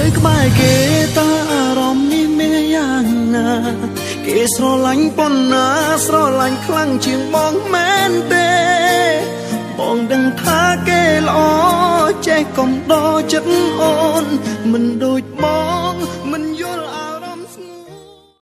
ក្បែរគេតើអារម្មណ៍នេះមានយ៉ាងណាគេស្រឡាញ់ប៉ុណ្ណាស្រឡាញ់ខ្លាំងជាងបងមែនទេបងដឹងថាគេល្អចេះកុំដោចិត្តអូនមិនដូ